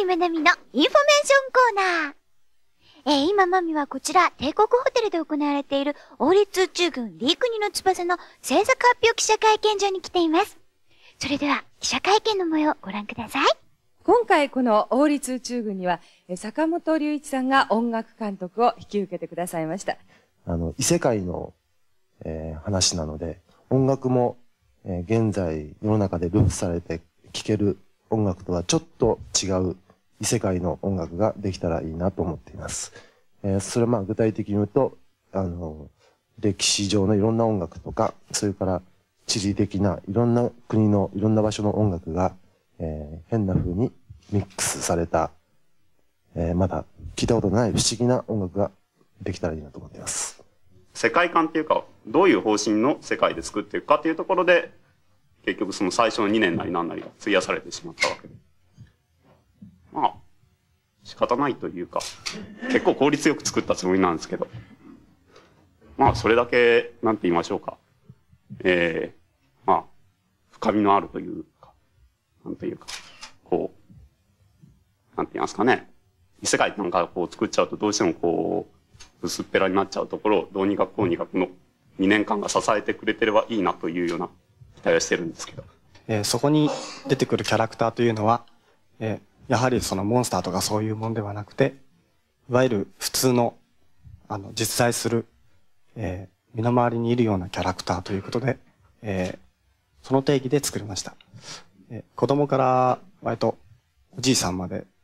井まなみのインフォメーションコーナー。今マミはこちら帝国ホテルで行われている王立宇宙軍リー国の翼の制作発表記者会見場に来ています。それでは記者会見の模様をご覧ください。 今回この王立宇宙軍には坂本龍一さんが音楽監督を引き受けてくださいました。 異世界の、話なので、音楽も、現在世の中でルフされて聴ける音楽とはちょっと違う異世界の音楽ができたらいいなと思っています。それは具体的に言うと、歴史上のいろんな音楽とか、それから地理的ないろんな国のいろんな場所の音楽が、変な風にミックスされた、まだ聞いたことのない不思議な音楽ができたらいいなと思っています。 世界観っていうか、どういう方針の世界で作っていくかっていうところで、結局その最初の2年なり何なりが費やされてしまったわけで。まあ、仕方ないというか、結構効率よく作ったつもりなんですけど、まあそれだけ、なんて言いましょうか。まあ、深みのあるというか、なんていうか、こう、なんて言いますかね。異世界なんかこう作っちゃうとどうしてもこう、薄っぺらになっちゃうところをどうにかこうにかこの2年間が支えてくれてればいいなというような期待をしてるんですけど。 そこに出てくるキャラクターというのは、やはりそのモンスターとかそういうものではなくて、いわゆる普通の、実在する、身の回りにいるようなキャラクターということで、その定義で作りました。子供から割とおじいさんまで、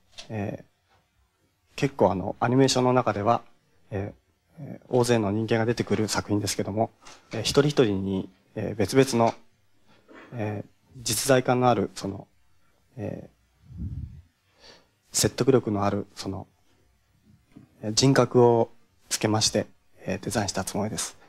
結構アニメーションの中では、大勢の人間が出てくる作品ですけども、一人一人に、別々の、実在感のある、その、説得力のある、その、人格をつけまして、デザインしたつもりです。